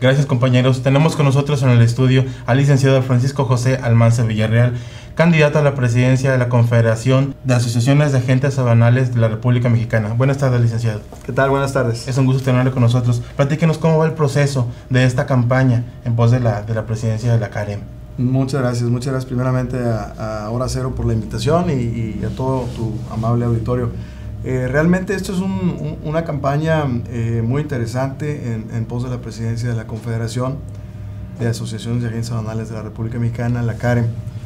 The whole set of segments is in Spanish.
Gracias, compañeros. Tenemos con nosotros en el estudio al licenciado Francisco José Almanza Villarreal, candidato a la presidencia de la Confederación de Asociaciones de Agentes Aduanales de la República Mexicana. Buenas tardes, licenciado. ¿Qué tal? Buenas tardes. Es un gusto tenerlo con nosotros. Platíquenos cómo va el proceso de esta campaña en pos de la presidencia de la CAREM. Muchas gracias primeramente a Hora Cero por la invitación y a todo tu amable auditorio. Realmente esto es una campaña muy interesante en pos de la presidencia de la Confederación de Asociaciones de Agentes Aduanales de la República Mexicana, la CAREM.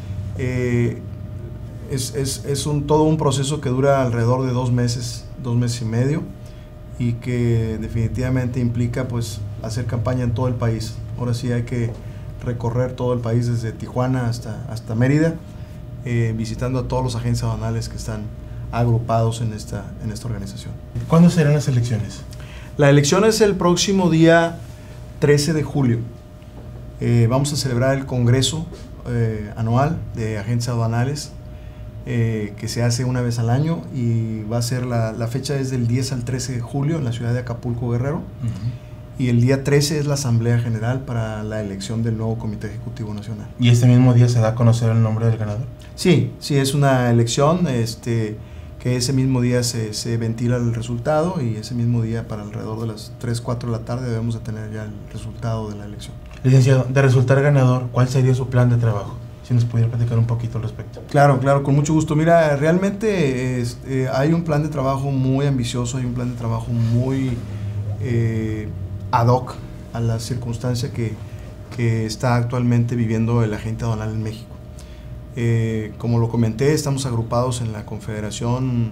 Es todo un proceso que dura alrededor de 2 meses y medio, y que definitivamente implica pues hacer campaña en todo el país. Ahora sí hay que recorrer todo el país desde Tijuana hasta Mérida, visitando a todos los agentes aduanales que están agrupados en esta organización. ¿Cuándo serán las elecciones? La elección es el próximo día 13 de julio. Vamos a celebrar el Congreso anual de agentes aduanales, que se hace una vez al año, y va a ser la fecha es del 10 al 13 de julio en la ciudad de Acapulco, Guerrero. Y el día 13 es la Asamblea General para la elección del nuevo Comité Ejecutivo Nacional. ¿Y este mismo día se da a conocer el nombre del ganador? Sí, es una elección que ese mismo día se ventila el resultado, y ese mismo día, para alrededor de las 3, 4 de la tarde, debemos de tener ya el resultado de la elección. Licenciado, de resultar ganador, ¿cuál sería su plan de trabajo? Si nos pudiera platicar un poquito al respecto. Claro, con mucho gusto. Mira, realmente hay un plan de trabajo muy ambicioso, hay un plan de trabajo muy ad hoc a la circunstancia que está actualmente viviendo el agente aduanal en México. Como lo comenté, estamos agrupados en la Confederación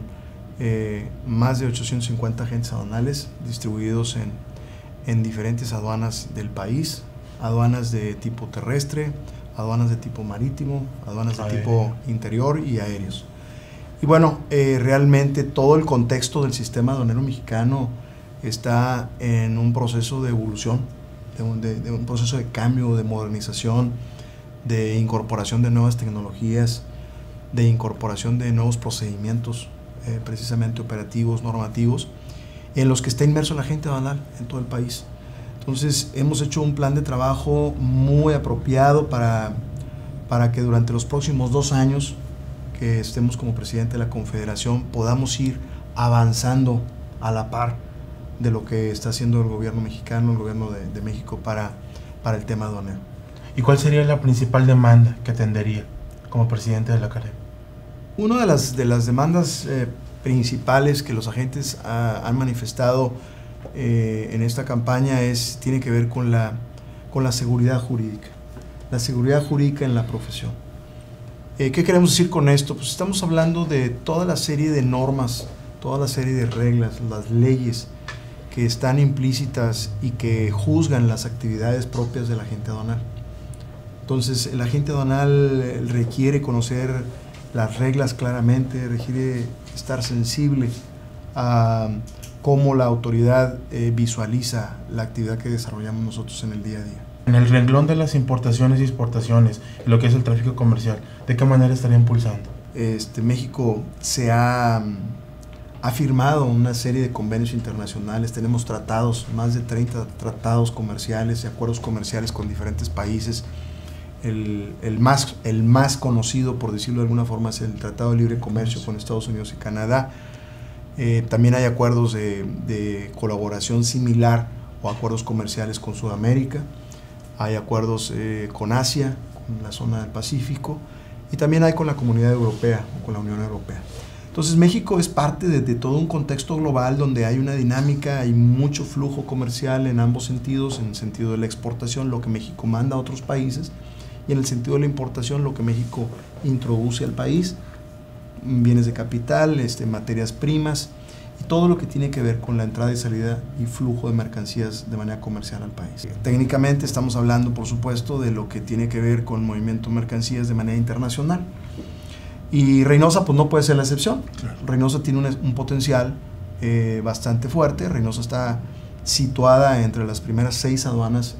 más de 850 agentes aduanales distribuidos en diferentes aduanas del país, aduanas de tipo terrestre, aduanas de tipo marítimo, aduanas de tipo interior y aéreos. Y bueno, realmente todo el contexto del sistema aduanero mexicano está en un proceso de evolución, de un proceso de cambio, de modernización, de incorporación de nuevas tecnologías, de incorporación de nuevos procedimientos, precisamente operativos, normativos, en los que está inmerso el agente aduanal en todo el país. Entonces hemos hecho un plan de trabajo muy apropiado para que durante los próximos 2 años que estemos como presidente de la Confederación podamos ir avanzando a la par de lo que está haciendo el gobierno mexicano, el gobierno de México para el tema aduanero. ¿Y cuál sería la principal demanda que atendería como presidente de la CAREM? Una de las demandas principales que los agentes han manifestado en esta campaña tiene que ver con la seguridad jurídica, la seguridad jurídica en la profesión. ¿Qué queremos decir con esto? Pues estamos hablando de toda la serie de normas, toda la serie de reglas, las leyes que están implícitas y que juzgan las actividades propias del agente aduanal. Entonces, el agente aduanal requiere conocer las reglas claramente, requiere estar sensible a cómo la autoridad visualiza la actividad que desarrollamos nosotros en el día a día. En el renglón de las importaciones y exportaciones, lo que es el tráfico comercial, ¿de qué manera estaría impulsando? México se ha firmado una serie de convenios internacionales, tenemos tratados, más de 30 tratados comerciales y acuerdos comerciales con diferentes países. El más conocido, por decirlo de alguna forma, es el Tratado de Libre Comercio con Estados Unidos y Canadá. También hay acuerdos de colaboración similar o acuerdos comerciales con Sudamérica. Hay acuerdos con Asia, con la zona del Pacífico, y también hay con la Comunidad Europea o con la Unión Europea. Entonces México es parte de todo un contexto global donde hay una dinámica, hay mucho flujo comercial en ambos sentidos, en el sentido de la exportación, lo que México manda a otros países, y en el sentido de la importación, lo que México introduce al país, bienes de capital, materias primas, y todo lo que tiene que ver con la entrada y salida y flujo de mercancías de manera comercial al país. Técnicamente estamos hablando, por supuesto, de lo que tiene que ver con movimiento de mercancías de manera internacional. Y Reynosa pues no puede ser la excepción. Claro. Reynosa tiene un potencial bastante fuerte. Reynosa está situada entre las primeras 6 aduanas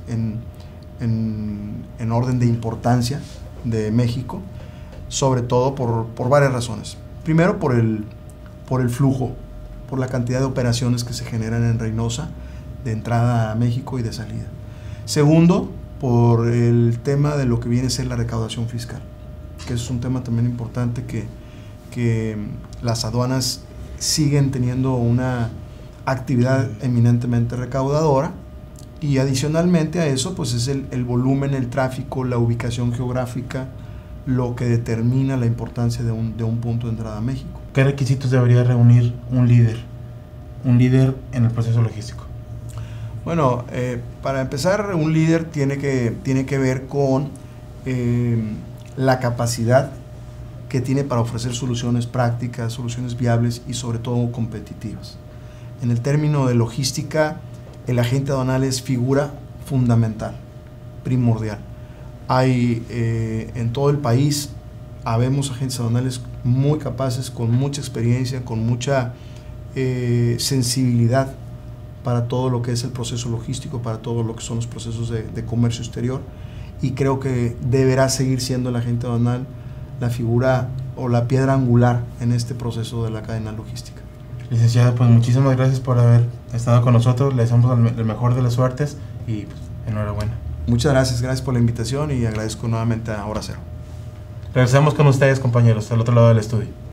en orden de importancia de México, sobre todo por varias razones. Primero, por el flujo, por la cantidad de operaciones que se generan en Reynosa de entrada a México y de salida. Segundo, por el tema de lo que viene a ser la recaudación fiscal, que es un tema también importante que las aduanas siguen teniendo una actividad eminentemente recaudadora, y adicionalmente a eso pues es el volumen, el tráfico, la ubicación geográfica, lo que determina la importancia de un punto de entrada a México. ¿Qué requisitos debería reunir un líder en el proceso logístico? Bueno, para empezar, un líder tiene que ver con la capacidad que tiene para ofrecer soluciones prácticas, soluciones viables y sobre todo competitivas. En el término de logística, el agente aduanal es figura fundamental, primordial. Hay en todo el país, habemos agentes aduanales muy capaces, con mucha experiencia, con mucha sensibilidad para todo lo que es el proceso logístico, para todo lo que son los procesos de comercio exterior, y creo que deberá seguir siendo el agente aduanal la figura o la piedra angular en este proceso de la cadena logística. Licenciado, pues muchísimas gracias por haber estado con nosotros, le deseamos el mejor de las suertes y pues, enhorabuena. Muchas gracias por la invitación y agradezco nuevamente a Hora Cero. Regresamos con ustedes, compañeros, al otro lado del estudio.